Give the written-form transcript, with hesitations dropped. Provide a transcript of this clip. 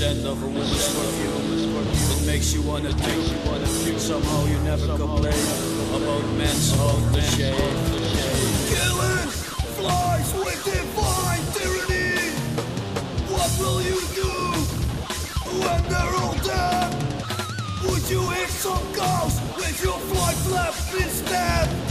scent of a woman's perfume. It makes you wanna think, somehow you never complain about men's aftershave. Killing flies with divine tyranny. What will you do when they're all dead? Would you hit some cows with your fly flap instead?